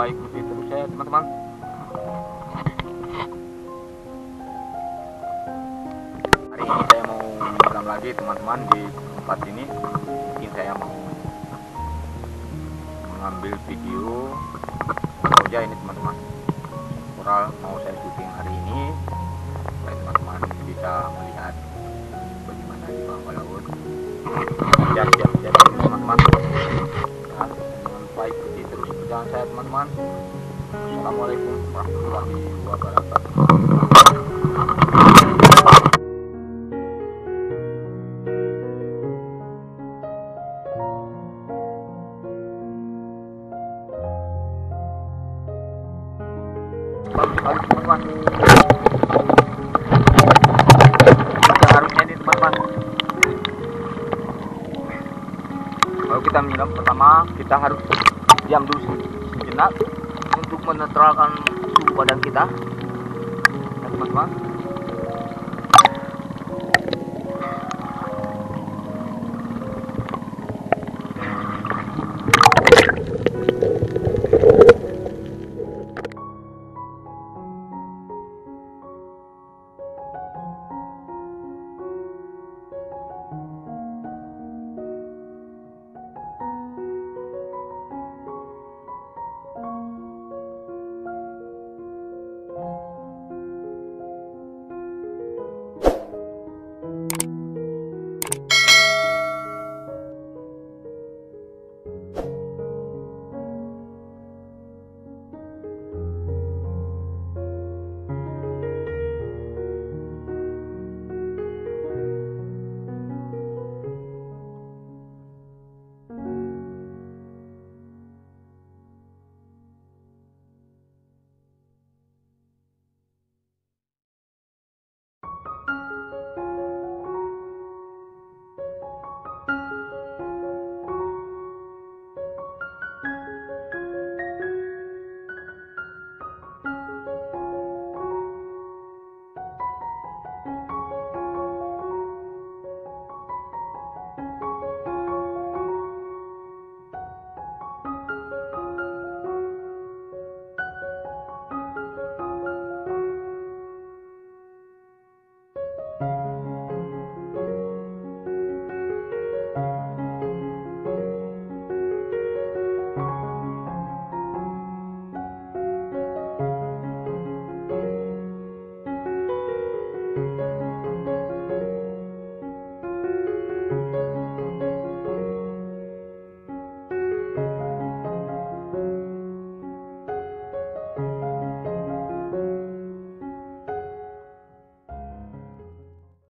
lupa ikuti terus saya teman-teman. Hari ini saya mau menyelam lagi teman-teman di tempat ini. Mungkin saya mau mengambil video saja ini teman-teman. Koral mau saya syuting hari ini supaya teman-teman bisa melihat bagaimana di bawah laut. Siap teman-teman. Jangan lupa ikuti terus perjalanan saya teman-teman. Assalamualaikum warahmatullahi wabarakatuh. Bagus teman-teman. Kita harusnya ini teman-teman. Kalau kita menyelam pertama kita harus diam dulu sejenak untuk menetralkan suhu badan kita, teman-teman.